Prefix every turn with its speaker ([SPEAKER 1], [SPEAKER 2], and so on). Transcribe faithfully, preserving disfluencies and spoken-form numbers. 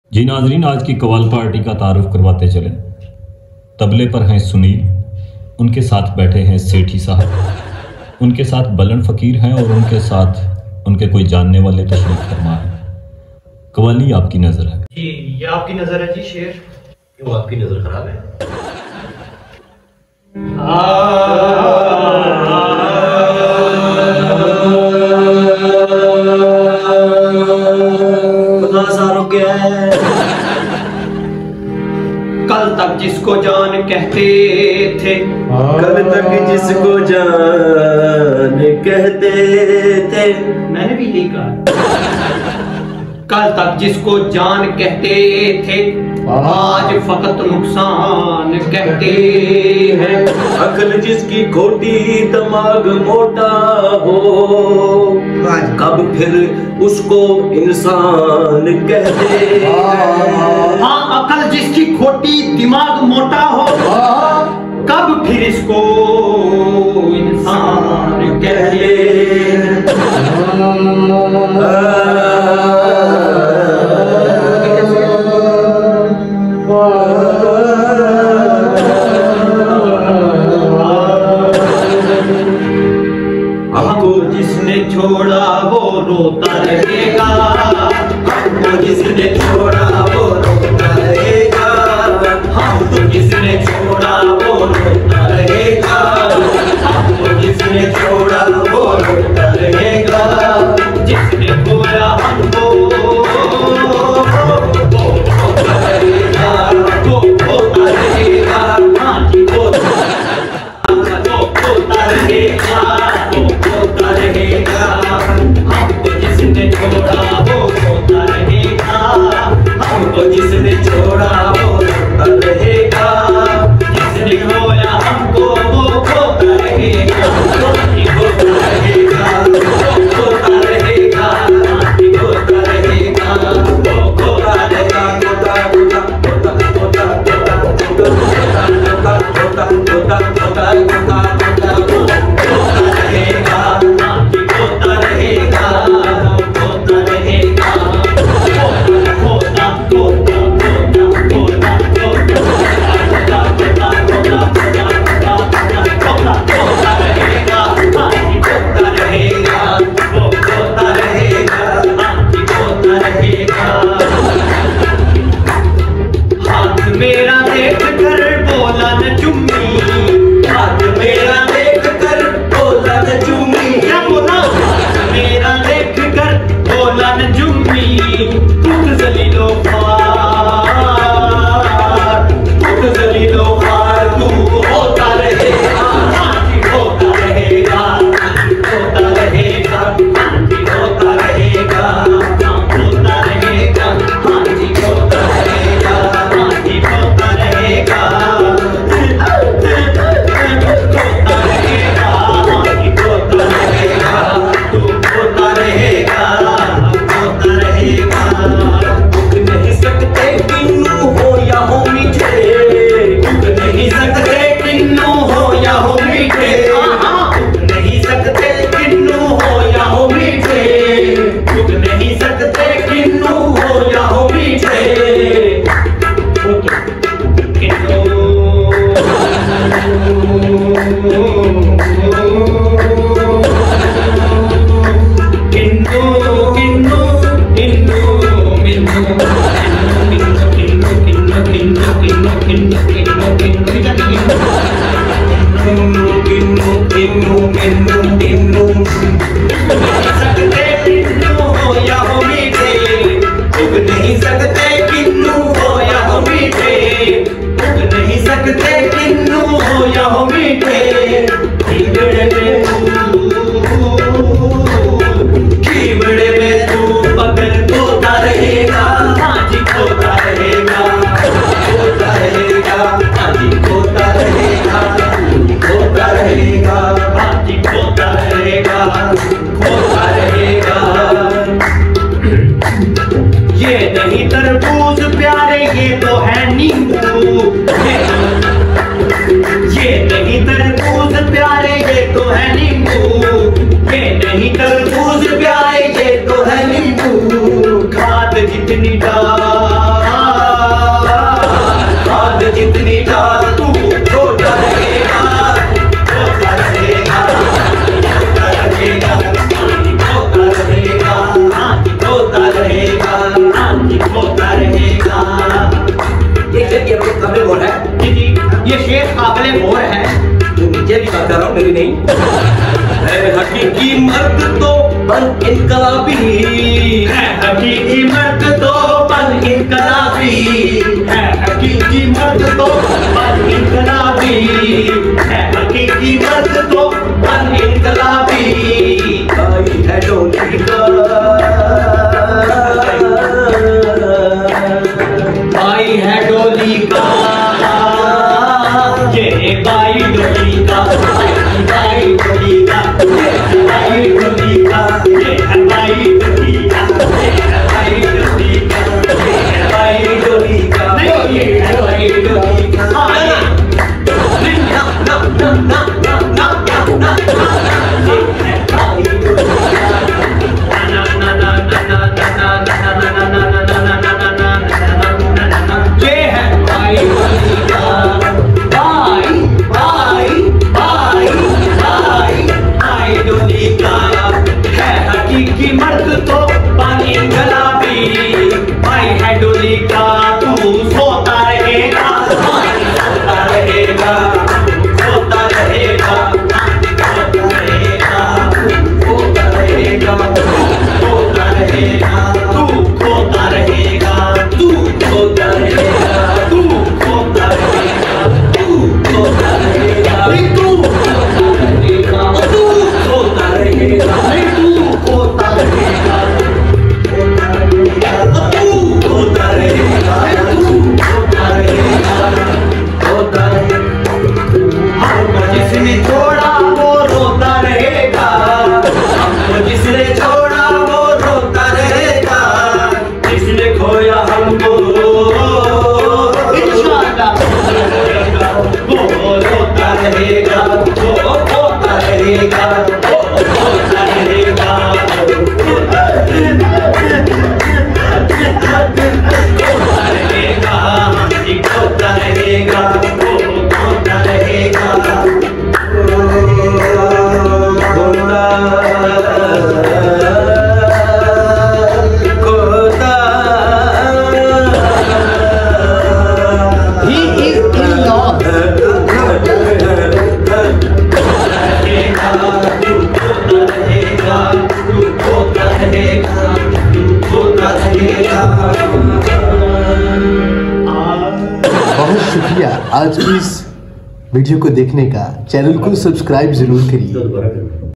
[SPEAKER 1] जी नाजरीन, आज की कवाल पार्टी का तारुफ करवाते चले। तबले पर हैं सुनील, उनके साथ बैठे हैं सेठी साहब, उनके साथ बलन फकीर हैं और उनके साथ उनके कोई जानने वाले तशरीफ फरमा है। कवाली आपकी नजर है
[SPEAKER 2] जी, ये आपकी नजर है जी। शेर
[SPEAKER 3] क्यों आपकी नजर खराब है?
[SPEAKER 2] कल तक जिसको जान कहते थे,
[SPEAKER 3] कल तक जिसको जान कहते थे,
[SPEAKER 2] मैंने भी यही कहा। कल तक जिसको जान कहते थे, आज फकत नुकसान कहते हैं।
[SPEAKER 3] अकल जिसकी खोटी दिमाग मोटा हो, कब फिर उसको इंसान कहते हैं।
[SPEAKER 2] हाँ, अकल जिसकी खोटी दिमाग मोटा हो, कब फिर इसको इंसान कहते हैं। हमको जिसने छोड़ा वो रोता रहेगा, हमको जिसने छोड़ा वो रोता रहेगा, हमको जिसने छोड़ा वो रोता रहेगा, हमको जिसने छोड़ा वो रोता रहेगा। जिसने खोया हमको वो रोता रहेगा, वो रोता रहेगा, हाँ जी वो रोता रहेगा, वो रोता रहेगा। हमको जिसने छोड़ा वो रोता रहेगा, हमको जिसने छोड़ा वो रोता रहेगा। जिसने खोया हमको वो खोता रहेगा, खोता रहेगा, खोता रहेगा, खोता रहेगा, वो खोता रहेगा, खोता खोता खोता खोता खोता खोता खोता खोता खोता खोता रहेगा, खोता रहेगा, खोता रहेगा, खोता खोता खोता हाथ मेरा देख कर बोला न चुम्मी, हाथ मेरा देख कर बोला न चुम्मी। क्या बोला? हाथ मेरा देख कर बोला न चुम्मी। खुद जलीलो फार, खुद जलीलो फार, तू होता रहेगा, होता रहेगा, होता रहेगा, होता रहेगा, होता रहेगा, हाँ जी होता रहेगा, हाँ जी होता रहेगा, होता रहेगा, हाँ जी होता रहेगा, तू होता रहेगा, होता रहेगा। रुक नहीं सकते किन्नू हो या हो मीठे, रुक नहीं सकते किन्नू हो या हो मीठे, रुक नहीं सकते किन्नू हो या हो मीठे, रुक नहीं सकते किन्नू हो या हो मीठे। किन्नू किन्नू किन्नू किन्नू मिन्नू किन्नू किन्नू किन्नू किन्नू किन्नू किन्नू किन्नू किन्नू किन्नू किन्नू किन्नू किन्नू नहीं सकते किन्नू हो या हो मीठे, रुक नहीं सकते किन्नू हो या हो मीठे, रुक नहीं सकते किन्नू हो या हो मीठे। खीबड़े में खीबड़े में तू पकड़ खोता रहेगा, हाँ जी खोता रहेगा, खोता रहेगा, हाँ जी खोता रहेगा, खोता रहेगा, हाँ जी खोता रहेगा, खोता रहेगा। ये नहीं तरबूज प्यारे, ये तो है नींबू, ये नहीं तरबूज प्यारे, ये तो है नींबू, ये नहीं तरबूज प्यारे, ये तो है नींबू। खाद जितनी डाल
[SPEAKER 3] मेरी नहीं है हकीकी मर्द तो बन इनकलाबी है हकीकी मर्द तो बन इनकलाबी है हकीकी मर्द तो बन इनकलाबी है हकीकी मर्द तो बन इनकलाबी आई है डोली का आई है डोली का ये बाई डोली का बाई डोली का बाई डोली का ये है बाई डोली का ये है बाई डोली का ये है बाई डोली का ये है बाई डोली का नहीं ना ना ना ना ना ना ना ये है बाई डोली का ना ना ना ना ना ना ना ना ना की मर्द तो पानी गलाबी भाई है डोली का तू सोता रहेगा सोता रहेगा सोता रहेगा सोता रहेगा सोता रहेगा सोता रहेगा तू सोता रहेगा तू सोता रहेगा तू सोता रहेगा तू सोता रहेगा तू सोता रहेगा तू सोता रहेगा होता रहेगा होता रहेगा होता रहेगा होता रहेगा हमको जिसने छोड़ा वो रोता रहेगा हमको जिसने छोड़ा वो रोता रहेगा जिसने खोया हमको इंशाअल्लाह वो रोता रहेगा वो होता रहेगा वो होता रहेगा
[SPEAKER 4] बहुत शुक्रिया आज की इस वीडियो को देखने का। चैनल को सब्सक्राइब जरूर करिए।